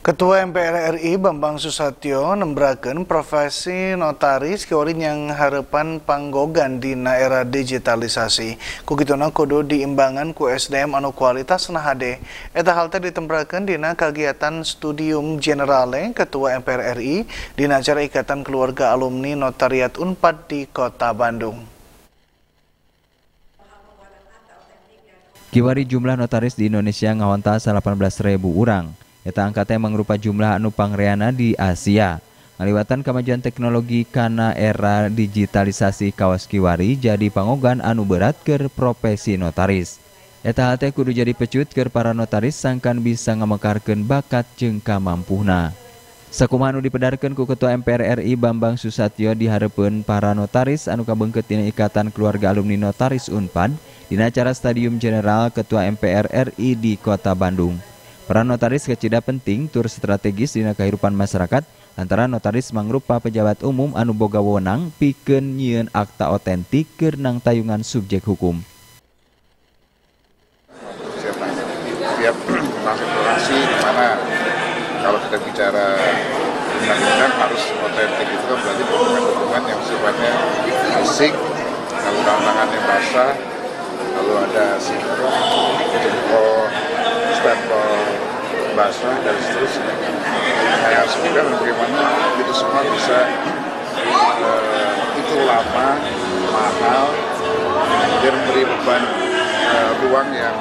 Ketua MPR RI Bambang Susatyo nembrakeun profesi notaris keurin yang harapan panggogan dina era digitalisasi. Kukituna kudu diimbangan ku SDM anu kualitasna hade. Eta hal teh ditembrakeun dina kagiatan Studium Generale Ketua MPR RI dina acara Ikatan Keluarga Alumni Notariat Unpad di Kota Bandung. Kiwari jumlah notaris di Indonesia ngawanta 18.000 urang. Eta angkatnya mangrupa jumlah anu pangreana di Asia. Ngaliwatan kemajuan teknologi kana era digitalisasi kawas kiwari jadi pangogan anu berat keur profesi notaris. Eta hal teh kudu jadi pecut keur para notaris sangkan bisa ngamekarkeun bakat jeung kamampuhna. Sakumaha anu dipedarkeun ku Ketua MPR RI Bambang Susatyo dihareupeun para notaris anu kabeungkeut dina Ikatan Keluarga Alumni Notaris Unpad dina acara Stadium General Ketua MPR RI di Kota Bandung. Peran notaris kecida penting tur strategis dina kahirupan masyarakat lantaran notaris mangrupa pejabat umum anu boga wewenang pikeun nyieun akta otentik keur nang tayungan subjek hukum. Setiap transparansi di mana kalau kita bicara undang-undang harus otentik itu kan berarti dokumen-dokumen yang sifatnya fisik, kalau tangannya basah, lalu ada simbol, jempol, stempel basah dan seterusnya. Nah, semoga bagaimana itu semua bisa itu lama, mahal, dan memberi beban ruang yang.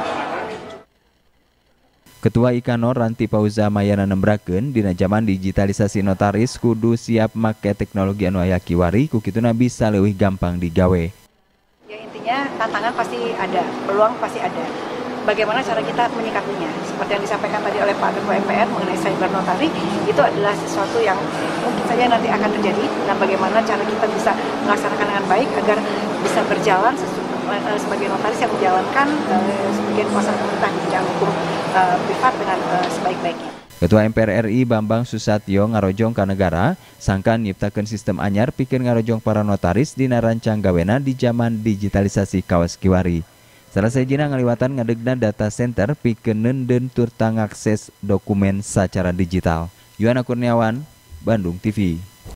Ketua Ikanor Ranti Pauza Mayana nembrakeun dina zaman digitalisasi notaris kudu siap make teknologi anu aya kiwari kukituna bisa leuwih gampang digawe. Ya intinya tantangan pasti ada, peluang pasti ada. Bagaimana cara kita menyikapinya? Seperti yang disampaikan tadi oleh Pak Ketua MPR mengenai cyber notari, itu adalah sesuatu yang mungkin saja nanti akan terjadi. Dan bagaimana cara kita bisa melaksanakan dengan baik agar bisa berjalan sebagai notaris yang menjalankan sebagian kuasa pemerintah di bidang hukum privat dengan sebaik-baiknya. Ketua MPR RI Bambang Susatyo ngarojong ka negara sangkan nyiptakeun sistem anyar pikeun ngarojong para notaris dina rancang gawena di zaman digitalisasi kawas kiwari. Salah sejina ngaliwatan ngadegna data center pikeun neundeun tur tangakses dokumen sacara digital. Yuana Kurniawan, Bandung TV.